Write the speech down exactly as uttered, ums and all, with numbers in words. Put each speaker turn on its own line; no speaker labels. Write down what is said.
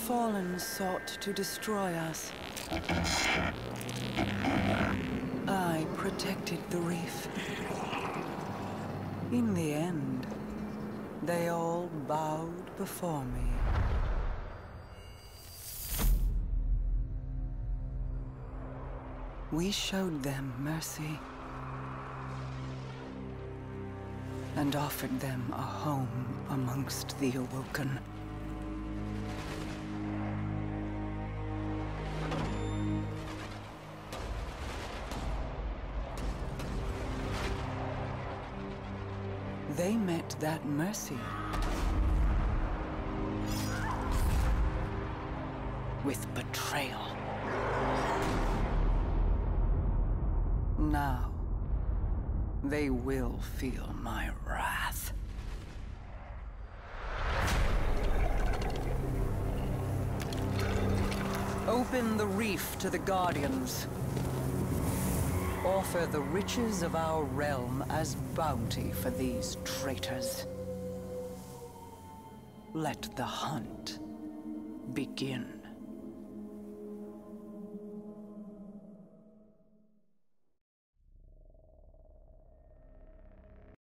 Fallen sought to destroy us. I protected the reef. In the end, they all bowed before me. We showed them mercy and offered them a home amongst the Awoken. They met that mercy with betrayal. Now, they will feel my wrath. Open the reef to the Guardians. Offer the riches of our realm as bounty for these traitors. Let the hunt begin.